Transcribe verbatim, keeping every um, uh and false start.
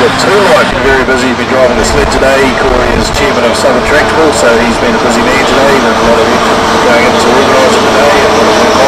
the two-line. Very busy, been driving the sled today. Corey is chairman of Southland, so he's been a busy man today. There's a lot of effort going into organising today and a lot of work